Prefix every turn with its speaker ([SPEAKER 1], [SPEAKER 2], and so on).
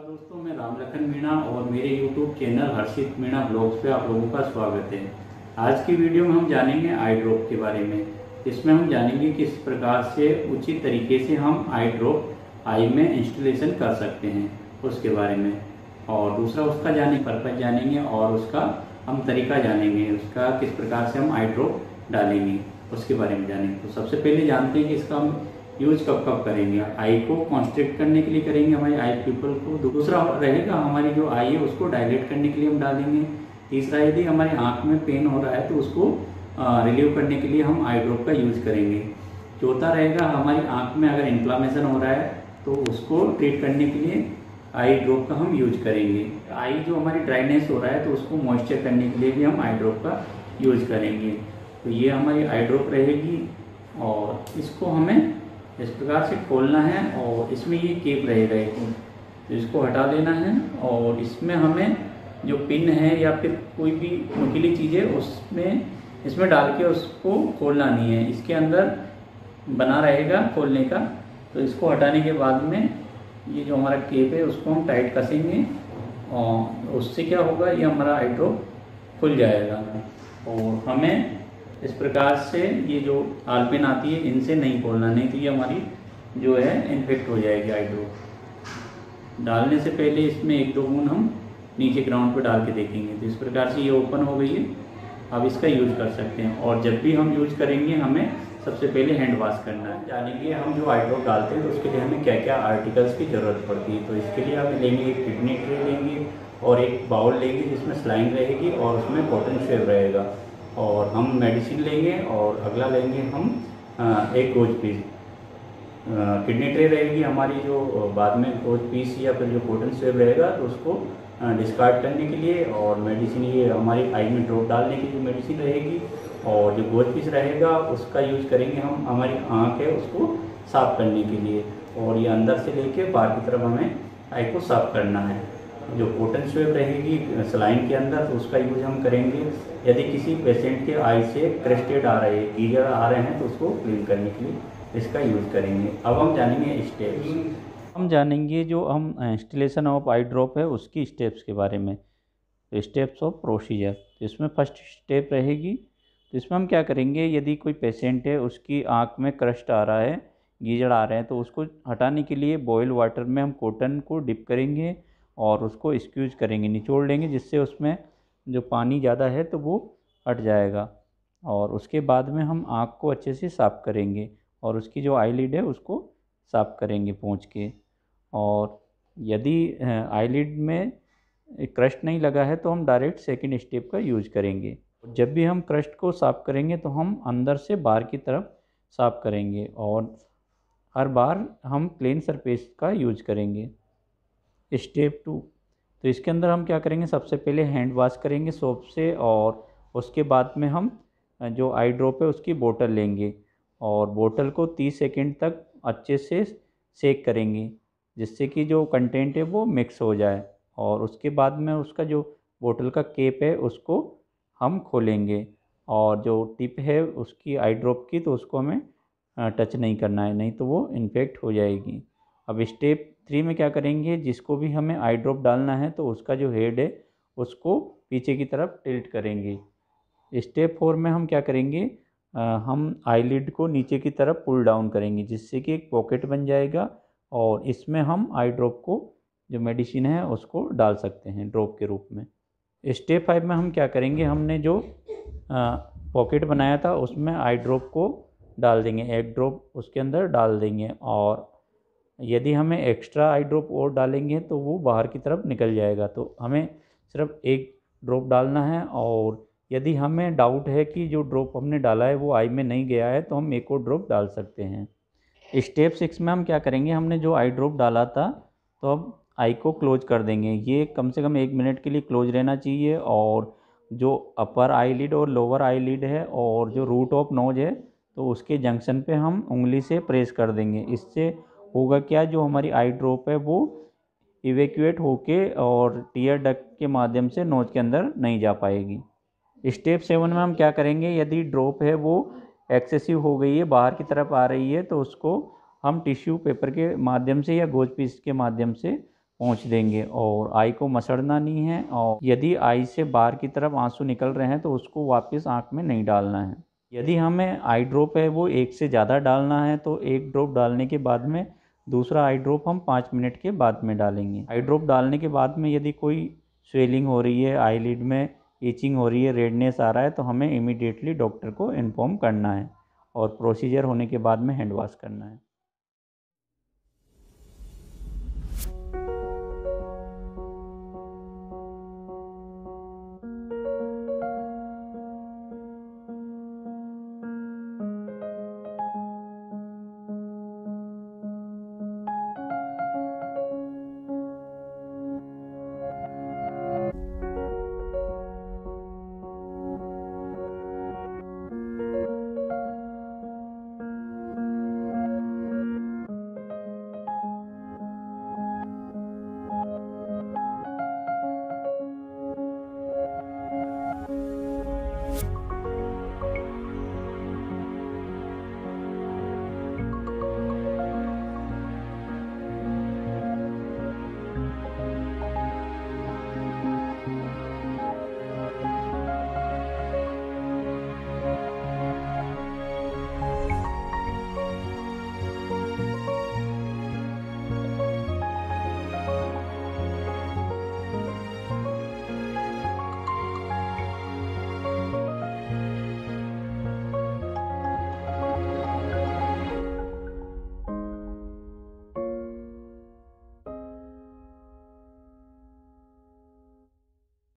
[SPEAKER 1] दोस्तों, मैं राम लखन मीणा और मेरे YouTube channel Harshit Meena blogs पे आप लोगों का स्वागत है। आज की वीडियो में हम जानेंगे आई ड्रॉप के बारे में। इसमें हम जानेंगे किस प्रकार से उचित तरीके से हम आई ड्रॉप आई में इंस्टॉलेशन कर सकते हैं उसके बारे में, और दूसरा उसका पर्पज जानेंगे और उसका हम तरीका जानेंगे, उसका किस प्रकार से हम आई ड्रॉप डालेंगे उसके बारे में जानेंगे। तो सबसे पहले जानते हैं कि इसका हम यूज कब कब करेंगे। आई को कॉन्स्ट्रिक्ट करने के लिए करेंगे, हमारी आई पीपल को। दूसरा रहेगा हमारी जो आई है उसको डायलेट करने के लिए हम डालेंगे। तीसरा, यदि हमारी आंख में पेन हो रहा है तो उसको रिलीव करने के लिए हम आई ड्रॉप का यूज करेंगे। चौथा रहेगा हमारी आंख में अगर इन्फ्लामेशन हो रहा है तो उसको ट्रीट करने के लिए आई ड्रॉप का हम यूज करेंगे। आई जो हमारी ड्राइनेस हो रहा है तो उसको मॉइस्चर करने के लिए भी हम आई ड्रॉप का यूज करेंगे। तो ये हमारी आई ड्रॉप रहेगी और इसको हमें इस प्रकार से खोलना है और इसमें ये केप रहेगा एक, तो इसको हटा देना है और इसमें हमें जो पिन है या फिर कोई भी नुकीली चीज़ है इसमें डाल के उसको खोलना नहीं है। इसके अंदर बना रहेगा खोलने का, तो इसको हटाने के बाद में ये जो हमारा केप है उसको हम टाइट कसेंगे और उससे क्या होगा, ये हमारा आई ड्रॉप खुल जाएगा। और हमें इस प्रकार से ये जो आलपिन आती है इनसे नहीं खोलना, नहीं तो ये हमारी जो है इन्फेक्ट हो जाएगी आई ड्रॉप। डालने से पहले इसमें एक दो बूंद हम नीचे ग्राउंड पर डाल के देखेंगे। तो इस प्रकार से ये ओपन हो गई है, अब इसका यूज कर सकते हैं। और जब भी हम यूज करेंगे हमें सबसे पहले हैंड वॉश करना है। जानेंगे हम जो आई ड्रॉप डालते हैं तो उसके लिए हमें क्या क्या आर्टिकल्स की ज़रूरत पड़ती है। तो इसके लिए हम लेंगे एक किडनी ट्रे लेंगे और एक बाउल लेंगे जिसमें स्लाइन रहेगी और उसमें कॉटन शेव रहेगा, और हम मेडिसिन लेंगे और अगला लेंगे हम एक गोज पीस। किडनी ट्रे रहेगी हमारी जो बाद में गोज पीस या फिर जो कॉटन स्वेब रहेगा तो उसको डिस्कार्ड करने के लिए, और मेडिसिन ये हमारी आई में ड्रॉप डालने की जो मेडिसिन रहेगी, और जो गोज पीस रहेगा उसका यूज करेंगे हम हमारी आँख है उसको साफ़ करने के लिए, और ये अंदर से लेके बाहर की तरफ हमें आई को साफ़ करना है। जो कॉटन स्वेब रहेगी सलाइन के अंदर तो उसका यूज हम करेंगे यदि किसी पेशेंट के आई से क्रेस्टेड आ रहे हैं, गीजर आ रहे हैं तो उसको क्लीन करने के लिए इसका यूज करेंगे। अब हम जानेंगे स्टेप्स। हम जानेंगे जो हम इंस्टॉलेशन ऑफ आई ड्रॉप है उसकी स्टेप्स के बारे में। तो स्टेप्स ऑफ प्रोसीजर, तो इसमें फर्स्ट स्टेप रहेगी। तो इसमें हम क्या करेंगे, यदि कोई पेशेंट है उसकी आँख में क्रस्ट आ रहा है, गीजड़ आ रहे हैं, तो उसको हटाने के लिए बॉयल वाटर में हम कॉटन को डिप करेंगे और उसको स्क्यूज करेंगे, निचोड़ लेंगे, जिससे उसमें जो पानी ज़्यादा है तो वो हट जाएगा। और उसके बाद में हम आँख को अच्छे से साफ़ करेंगे और उसकी जो आईलिड है उसको साफ़ करेंगे पोंछ के। और यदि आईलिड में क्रस्ट नहीं लगा है तो हम डायरेक्ट सेकंड स्टेप का यूज करेंगे। जब भी हम क्रस्ट को साफ़ करेंगे तो हम अंदर से बाहर की तरफ साफ़ करेंगे और हर बार हम प्लेन सरफेस का यूज करेंगे। स्टेप 2, तो इसके अंदर हम क्या करेंगे, सबसे पहले हैंड वॉश करेंगे सोप से, और उसके बाद में हम जो आई ड्रॉप है उसकी बोतल लेंगे और बोतल को 30 सेकंड तक अच्छे से सेक करेंगे, जिससे कि जो कंटेंट है वो मिक्स हो जाए। और उसके बाद में उसका जो बोतल का केप है उसको हम खोलेंगे, और जो टिप है उसकी आई ड्रॉप की तो उसको हमें टच नहीं करना है, नहीं तो वो इन्फेक्ट हो जाएगी। अब स्टेप 3 में क्या करेंगे, जिसको भी हमें आई ड्रॉप डालना है तो उसका जो हेड है उसको पीछे की तरफ टिल्ट करेंगे। स्टेप 4 में हम क्या करेंगे, हम आईलिड को नीचे की तरफ पुल डाउन करेंगे, जिससे कि एक पॉकेट बन जाएगा, और इसमें हम आई ड्रॉप को जो मेडिसिन है उसको डाल सकते हैं ड्रॉप के रूप में। स्टेप 5 में हम क्या करेंगे, हमने जो पॉकेट बनाया था उसमें आई ड्रॉप को डाल देंगे, एक ड्रॉप उसके अंदर डाल देंगे, और यदि हमें एक्स्ट्रा आई ड्रॉप और डालेंगे तो वो बाहर की तरफ निकल जाएगा। तो हमें सिर्फ एक ड्रॉप डालना है, और यदि हमें डाउट है कि जो ड्रॉप हमने डाला है वो आई में नहीं गया है तो हम एक और ड्रॉप डाल सकते हैं। स्टेप 6 में हम क्या करेंगे, हमने जो आई ड्रॉप डाला था तो अब आई को क्लोज कर देंगे। ये कम से कम 1 मिनट के लिए क्लोज रहना चाहिए, और जो अपर आईलिड और लोअर आईलिड है और जो रूट ऑफ नोज है तो उसके जंक्शन पे हम उंगली से प्रेस कर देंगे। इससे होगा क्या, जो हमारी आई ड्रॉप है वो इवेक्यूएट होके और टीयर डक्ट के माध्यम से नोज के अंदर नहीं जा पाएगी। स्टेप 7 में हम क्या करेंगे, यदि ड्रॉप है वो एक्सेसिव हो गई है, बाहर की तरफ आ रही है, तो उसको हम टिश्यू पेपर के माध्यम से या गोज पीस के माध्यम से पोंछ देंगे और आई को मसड़ना नहीं है। और यदि आई से बाहर की तरफ आंसू निकल रहे हैं तो उसको वापस आँख में नहीं डालना है। यदि हमें आई ड्रॉप है वो एक से ज़्यादा डालना है तो एक ड्रॉप डालने के बाद में दूसरा आई ड्रॉप हम 5 मिनट के बाद में डालेंगे। आई ड्रॉप डालने के बाद में यदि कोई स्वेलिंग हो रही है, आईलिड में इचिंग हो रही है, रेडनेस आ रहा है तो हमें इमीडिएटली डॉक्टर को इन्फॉर्म करना है और प्रोसीजर होने के बाद में हैंड वॉश करना है।